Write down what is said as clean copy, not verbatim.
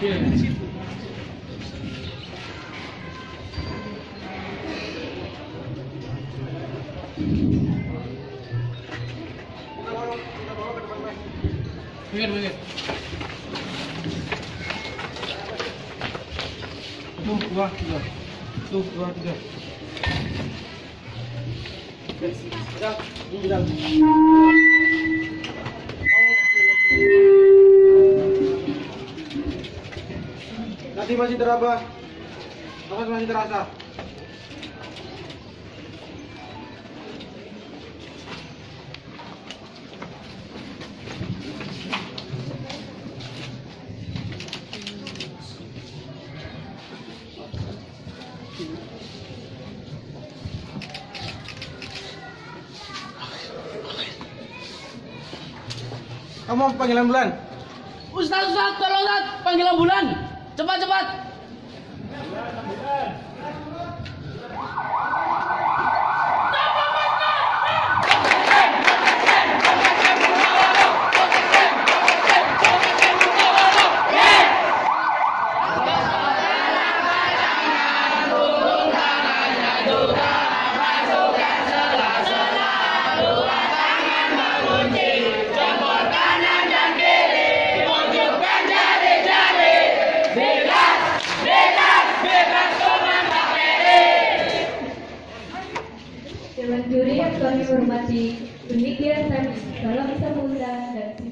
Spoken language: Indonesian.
Minggir. Tuh, 2, 3. Tuh, 2, 3. Udah. Nanti masih teraba. Nafas masih terasa. Kamu panggil ambulan? Ustaz, tolong Ustaz, panggil ambulan. Cepat. Dewan juri yang kami hormati, demikian tadi salam sambutan dan